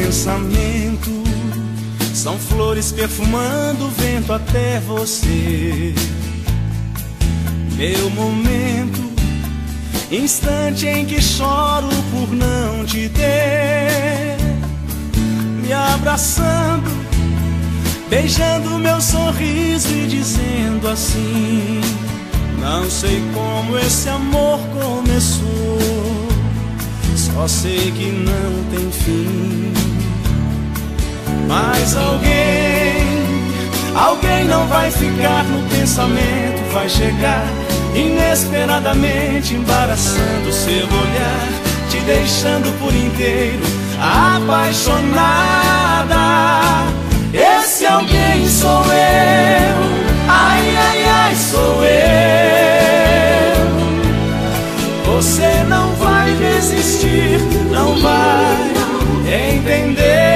pensamento são flores perfumando o vento até você. Meu momento, instante em que choro por não te ter, me abraçando, beijando meu sorriso e dizendo assim: não sei como esse amor começou, só sei que não tem fim. Mas alguém não vai ficar no pensamento, vai chegar inesperadamente, embaraçando seu olhar, te deixando por inteiro apaixonada. Esse alguém sou eu, ai, ai, ai, sou eu. Você não vai resistir, não vai entender.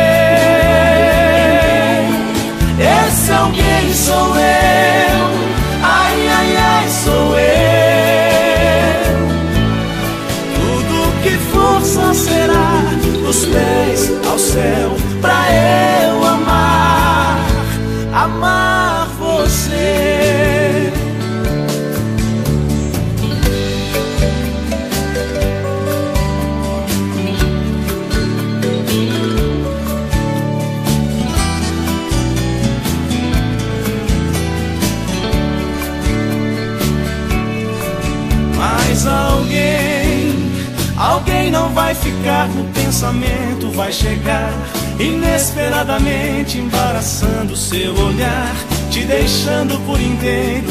Esse alguém sou eu, ai, ai, ai, sou eu. Tudo que for só será dos pés ao céu, pra eu amar você. Mas alguém não vai ficar no pensamento, vai chegar inesperadamente, embaraçando seu olhar, te deixando por inteiro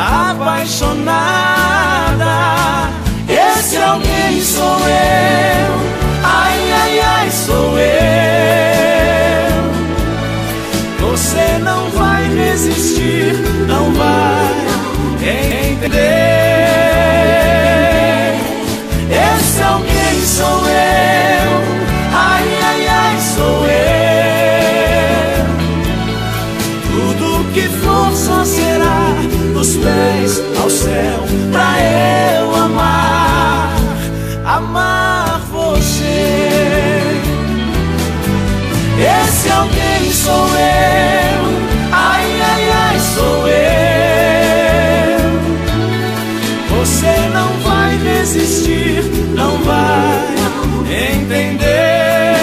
apaixonada. Esse alguém sou eu, ai, ai, ai, sou eu. Você não vai resistir, não vai entender. Esse alguém sou eu, ai, ai, ai, sou eu. Tudo que for só será dos pés ao céu, pra eu amar você. Esse alguém sou eu, ai, ai, ai, sou eu. Você não vai resistir, não vai entender.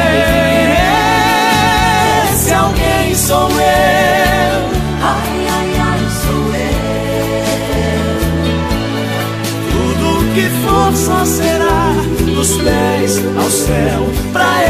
Esse alguém sou eu, ai, ai, ai, sou eu. Tudo que for só será dos pés ao céu, pra